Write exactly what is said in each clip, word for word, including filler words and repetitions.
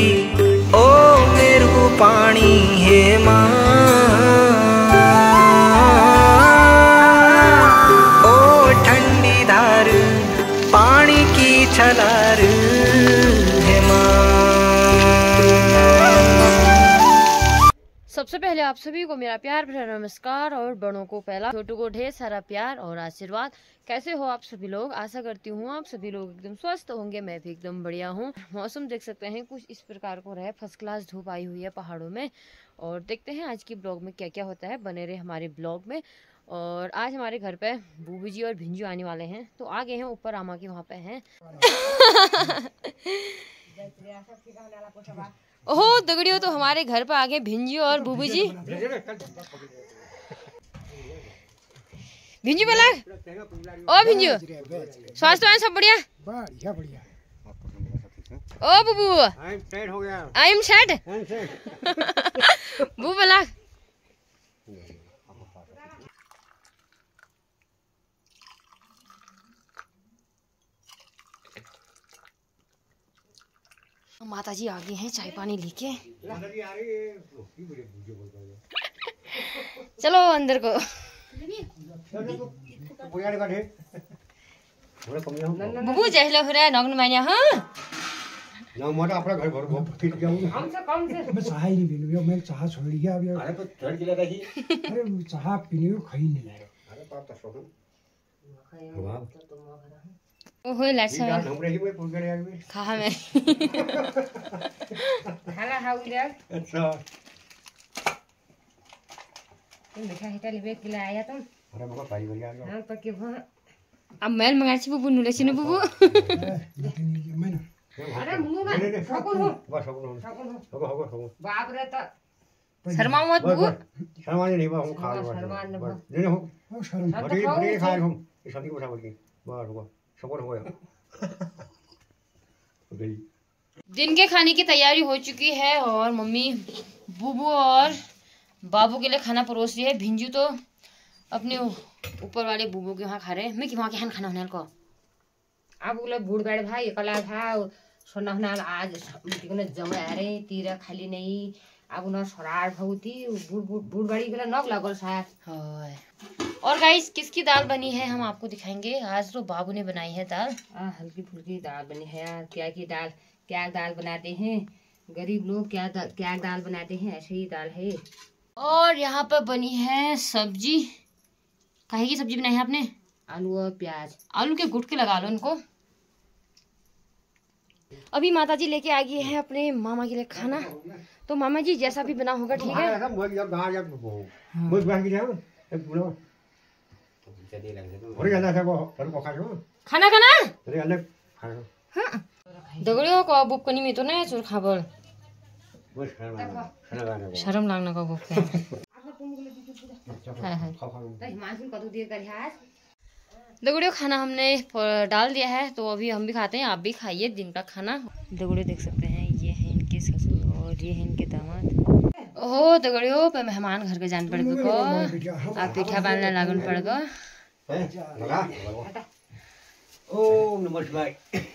ओ मेरू पानी है माँ, ओ ठंडी धार पानी की छलार है माँ। सबसे पहले आप सभी को मेरा प्यार भरा नमस्कार और बड़ों को पहला, छोटों को ढेर सारा प्यार और आशीर्वाद। कैसे हो आप सभी लोग? आशा करती हूँ आप सभी लोग एकदम स्वस्थ होंगे। मैं भी एकदम बढ़िया हूँ। मौसम देख सकते हैं कुछ इस प्रकार को रहा है, फर्स्ट क्लास धूप आई हुई है पहाड़ों में। और देखते हैं आज की ब्लॉग में क्या क्या होता है, बने रहे हमारे ब्लॉग में। और आज हमारे घर पे बूबू जी और भिंजू आने वाले हैं, तो आ गए हैं ऊपर, आमा की वहाँ पे हैं। ओहो दगड़ियों, तो हमारे घर पे आ गए भिंजू और बूबू जी। भिंजू बोला, ओ भिंजू स्वास्थ्य है सब बढ़िया? बढ़िया बढ़िया। ओ बुबू आई एम सेट हो गया, आई एम सेट। बू बोला माता जी आ गए हैं चाय पानी लेके। चलो अंदर को। बुबू जहलो हो रहा है नग्न मैंने। हाँ ना मोटा अपना घर भर फिट जाऊंगा। हम से कम से मैं चाह ही नहीं पीनी, मैं चाह छोड़ दिया अब। अरे तो छोड़ के लेता ही। अरे चाह पीने को खाई नहीं लाया। अरे पाप तो सोहन वाह ओहो लासा हमरे ही में पूछ गए यार में खा मैं खाना खाऊ ले। अच्छा तुम मीठा हिटा लेबे के लिए आया तुम? अरे मगर पाई बढ़िया आ हां पक्के भो। अब मैं मंगा छी बुबू नुले छी न बुबू। लेकिन मैं अरे मुंह में सकून हो, बस सकून हो, सकून हो, होगा होगा होगा। बाप रे तो शर्माओ मत बुबू। शर्माने नहीं बा हम खा लो। शर्मान न भो। नहीं हो ओ शर्म बड़ी बड़ी खा हम ये शादी को उठा बोल के बस होगा सकून हो गया। गई दिन के खाने की तैयारी हो चुकी है और मम्मी बुबू और बाबू के लिए खाना परोस रही है। भिंजू तो अपने ऊपर वाले बुबू के वहाँ खा रहे हैं। मैं कि वहाँ के खाना होने को अब उले बूढ़ बैठ भाई कला था सोना होना आज तिकने जमे अरे तीरा खाली नहीं। अब उन सरार भौती बूढ़ बूढ़ बूढ़ बड़ी गला नक लागल शायद। हाय। और गाइस किसकी दाल बनी है हम आपको दिखाएंगे। आज तो बाबू ने बनाई है दाल। आ हल्की फुल्की दाल बनी है यार। क्या की दाल, क्या दाल बनाते हैं गरीब लोग, क्या दा, क्या दाल बनाते हैं, ऐसे ही दाल है। और यहाँ पर बनी है सब्जी। काहे की सब्जी बनाई है आपने? आलू और प्याज। आलू के गुटके लगा लो इनको। अभी माताजी लेके आ गई है अपने मामा के लिए खाना, तो मामा जी जैसा भी बना होगा ठीक है। खाना खाना हाँ दगड़ियों को बुक कनी में तो ना चोर खाबर शर्म लागना का बुक है है। दगड़ियों खाना हमने डाल दिया है, तो अभी हम भी खाते हैं, आप भी खाइए दिन का खाना। दगड़ियों देख सकते हैं ये है इनके ससुर और ये है इनके दामाद। ओहो दगड़ियों पे मेहमान घर के जान पड़ को आप पीठा बांधने लागन पड़ गो। ओम नमः शिवाय।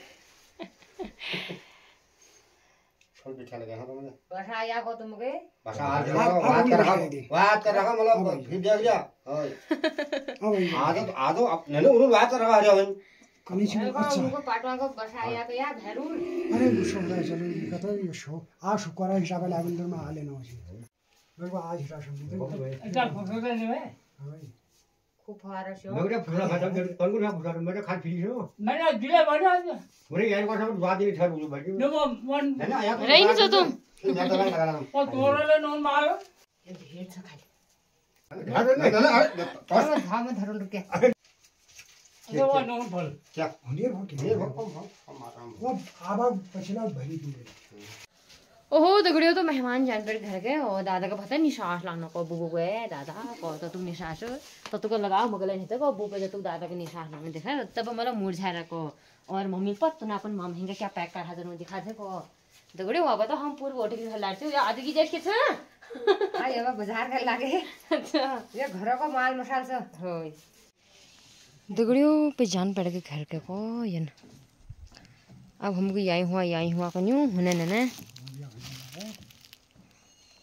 छोड़ बिठा लगा हां तुमने बसा आया को तुमके बसा आज बात कर रहा बात कर रहा मतलब फिर देख जा ओए आज तो आज तो नहीं उन बात कर रहा है हम कनी से अच्छा उनको पाटवा को बसा आया के यार जरूर। अरे शुक्र चलो ये कथा ये शो आ शुक्र हिसाब ले अंदर में आ लेना हो मेरे को आज राशन दे अच्छा फोटो ले ले हां खूब फारा शो मेरे फुला खाता कौन को फुला मेरे खा फिरी हो मैंने दिले बना मेरे यार को सब बात नहीं था बोलो भाई नो वन है ना आया रही नहीं जो तुम मैं तो लगा रहा हूं और तोड़े ले नो मार ये ढेर सा खाली अरे नहीं ना और धाम धरल रुके ये वो नो फल क्या ढेर हो ढेर हो कम मारा वो आबा पछला भरी दूर। ओहो दगड़ियों तो मेहमान जान पर घर गए और दादा का पता नहीं श्वास लाना को बुबू गए दादा को तो तुम निश्वास तो तुको लगाओ मगले नहीं तो बुबू पे तू दादा के निश्वास लाने देखा तब मतलब मुरझा रखो और मम्मी पत तो ना अपन मां महंगा क्या पैक कर हाजर दिखा दे को दगड़ियों हुआ तो हम पूरे बोटे के लाते हो आदि की जेट के था हां ये बाजार का लागे। अच्छा ये घर को माल मसाल से होय दगड़ियों पे जान पड़ के घर के को ये अब हमको यही हुआ यही हुआ कन्यू होने ने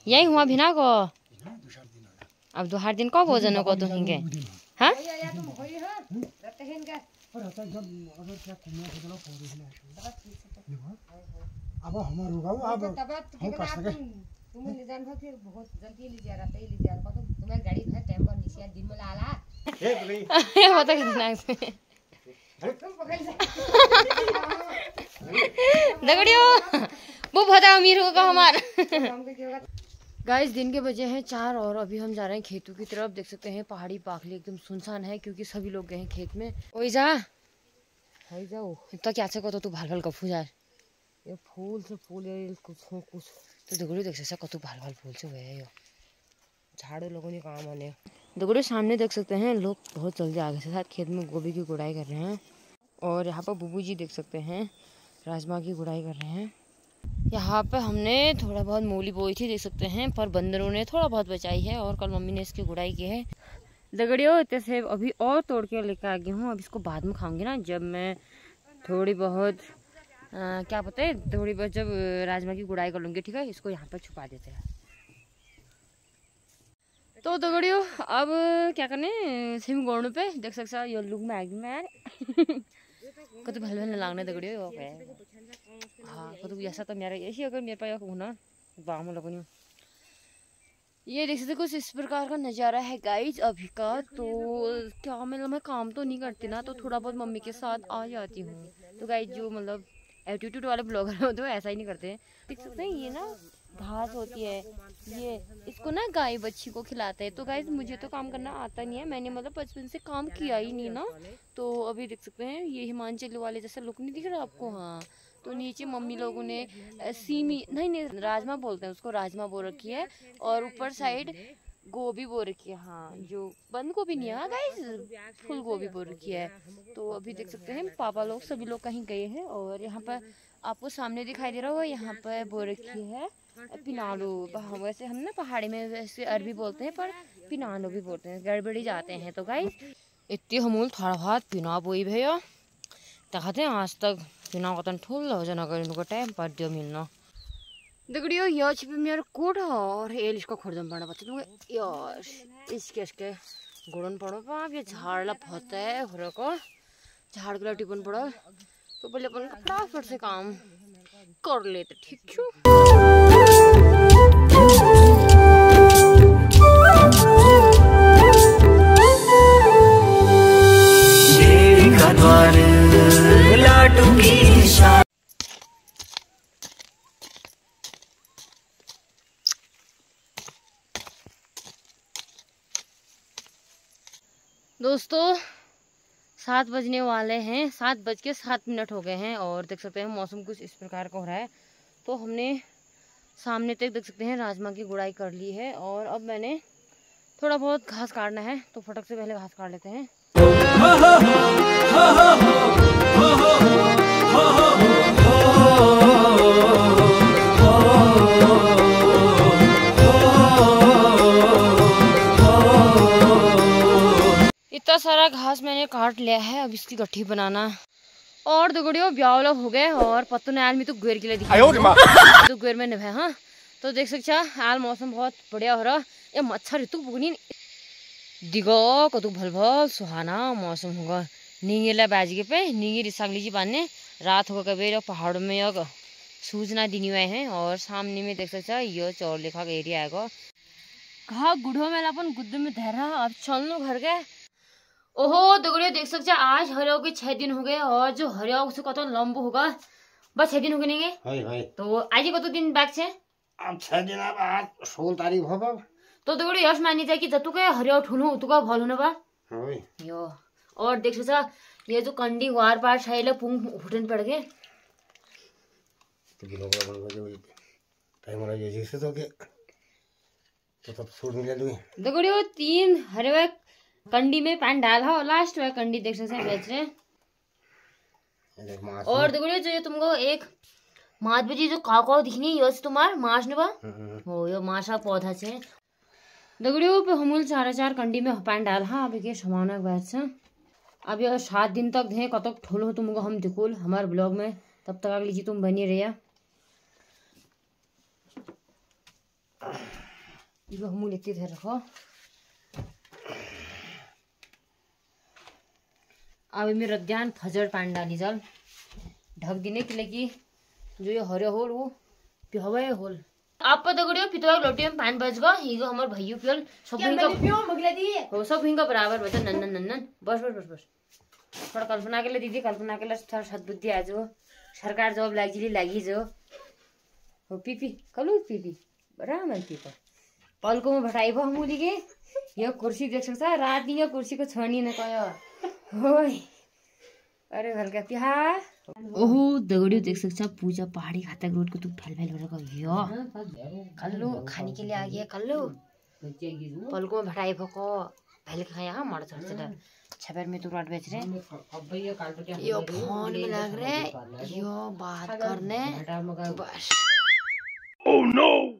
यही हुआ भिना को अब दो हर दिन कब भोजन को तो हिंगे हाँ अब हमार होगा अब हम कर सके तुम्हें ले जान फिर बहुत जल्दी ले जा रहा था ले जा रहा तो तुम्हें गाड़ी भर टाइम पर निशिया दिन में लाला ये होता कितना तुम पकड़ जा दगड़ियो वो बहुत अमीर होगा हमारा गाइस दिन के बजे हैं चार और अभी हम जा रहे हैं खेतों की तरफ। देख सकते हैं पहाड़ी पाखली एकदम सुनसान है क्योंकि सभी लोग गए हैं खेत में। ओए जा हाय जाओ इतना क्या से कतो तू भाल भाल कफू जा ये फूल से फूल ये कुछ हो कुछ तो दगड़ियो देख सकते कतो भाल भाल फूल से हुए है यो झाड़ू लोगों ने काम आने दगड़ियो सामने देख सकते हैं लोग बहुत जल्दी आगे से साथ खेत में गोभी की गुड़ाई कर रहे हैं और यहाँ पर बुबू जी देख सकते हैं राजमा की गुड़ाई कर रहे हैं। यहाँ पे हमने थोड़ा बहुत मूली बोई थी देख सकते हैं पर बंदरों ने थोड़ा बहुत बचाई है और कल मम्मी ने इसकी गुड़ाई की है। दगड़ियों इतने से अभी और तोड़ के लेकर आ गई हूँ। अब इसको बाद में खाऊंगी ना जब मैं थोड़ी बहुत आ, क्या पता है थोड़ी बहुत जब राजमा की गुड़ाई कर लूँगी। ठीक है इसको यहाँ पर छुपा देते हैं। तो दगड़ियों अब क्या करने सिम गोड़ों पे देख सकते ये लुक में आएगी मैं यार कतो भल भल लागने दगड़ियों हाँ कतो ऐसा तो मेरा यही अगर मेरे पास होना बाम लगनी ये देख सकते कुछ इस प्रकार का नज़ारा है गाइज अभी का। तो क्या मतलब मैं काम तो नहीं करती ना तो थोड़ा बहुत मम्मी के साथ आ जाती हूँ। तो गाइज जो मतलब एटीट्यूड वाले ब्लॉगर हो तो ऐसा ही नहीं करते हैं। देख सकते हैं ये ना घास होती है ये इसको ना गाय बच्ची को खिलाते हैं। तो गाइज मुझे तो काम करना आता नहीं है मैंने मतलब बचपन से काम किया ही नहीं ना। तो अभी देख सकते हैं ये हिमाचल वाले जैसा लुक नहीं दिख रहा आपको। हाँ तो नीचे मम्मी लोगों ने सीमी नहीं नहीं राजमा बोलते हैं उसको राजमा बो रखी है और ऊपर साइड गोभी बो रखी है। हाँ जो बंद गोभी नहीं है गाइस फुल गोभी बो रखी है। तो अभी देख सकते हैं पापा लोग सभी लोग कहीं गए हैं और यहाँ पर आपको सामने दिखाई दे रहा होगा यहाँ पर बो रखी है पिनालू। वैसे हम ना पहाड़ी में वैसे अरबी बोलते हैं पर पिनालू भी बोलते हैं गड़बड़ी जाते हैं। तो गाइस इतनी हमूल थोड़ा बहुत पिना बोई भैया तकते हैं आज तक पिना कतन ठुल हो जाना कर टाइम पर दियो मिलना दगड़ियो यो छिपे मेरो कोड और एल इसको खोर्दम पड़ा बच्चे तुम यार इसके इसके गुड़न पड़ो पाप ये झाड़ला फता है हो को झाड़ के टिपन पड़ा तो पहले अपन फटाफट से काम कर लेते ठीक छू। लाटू की दोस्तों सात बजने वाले हैं सात बज के सात मिनट हो गए हैं और देख सकते हैं मौसम कुछ इस प्रकार का हो रहा है। तो हमने सामने तक देख सकते हैं राजमा की गुड़ाई कर ली है और अब मैंने थोड़ा बहुत घास काटना है तो फटक से पहले घास काट लेते हैं। इतना सारा घास मैंने काट लिया है अब इसकी गट्ठी बनाना और दगड़ियों ब्याह लोग हो गए और पत्तों ने आल में तो गुर के लिए तो गुर में नभे। हाँ तो देख सकते आल मौसम बहुत बढ़िया हो रहा ये मच्छर ऋतु पुगनी दिगो कतु भल भल सुहाना मौसम होगा नींगे बाज के पे नींगे रिसाग लीजिए बांधने रात होगा कभी पहाड़ों में अब सूचना दिनी हुए हैं और सामने में देख सकते ये चौर लेखा का एरिया आएगा कहा गुड़ो में अपन गुद्दे में धरा अब चलनो घर गए। ओहो दगड़ियों देख सकते आज हरियाव के छह दिन हो गए और जो हरियाव से कत लंबो होगा बस छह दिन हो गए नहीं गए तो आज ही कत दिन बैक छे अब छह दिन अब आज सोलह तारीख हो बा तो दगड़ियों यश मानी जाए कि जतु के हरियाव ठुलो उतुका भल होने बा होय यो और देख सकते ये जो कंडी वार पार छाइले पुंग फुटन पड़ गए तो बिलो का बन गए टाइम वाला ये जैसे तो के तो तब छोड़ मिले दूं दगड़ियों तीन हरियाव कंडी में पानी डाला और लास्ट में कंडी देख सकते हैं बेच रहे हैं। और दगड़ियों जो ये तुमको एक मात बजी जो काका दिखनी है ये तुम्हार मास ने बा हो यो मासा पौधा से दगड़ियों पे हमूल चार चार कंडी में पानी डाल हाँ अब के समाना बैठ से अब ये सात दिन तक थे कतक ठोल हो तुमको हम दिखोल हमारे ब्लॉग में तब तक लीजिए तुम बनी रहिया। इगो मुँह लेते थे रखो। अब मेरो ध्यान फजर पानी डाली चल ढक दिने के लिए जो ये हरे होल वो पिहवे होल। आप पता करियो पितवा लोटी में पानी बच गो हिगो हमर भइयो पियल सब हिंगा पियो मगला दी हो सब हिंगा बराबर बता नन्नन नन्नन बस बस बस बस थोड़ा कल्पना के लिए दीदी कल्पना के लिए थोड़ा सद्बुद्धि आज सरकार जॉब लागी लागी जो हो पीपी कलू पीपी बराबर पीपा पलको में भटाई भो मुली के यो कुर्सी देख सकता रात यो कुर्सी को छनी न कयो होय अरे हल्का पिहा ओहो दगड़ियों देख सकता पूजा पहाड़ी खाता रोड को तू फैल फैल भर यो कल्लू खाने के लिए आ गया कल्लू पलको में भटाई भको पहले खाया हाँ मर चढ़ छबर में तू रोड बेच रहे यो फोन में लग रहे यो बात करने बस। Oh no!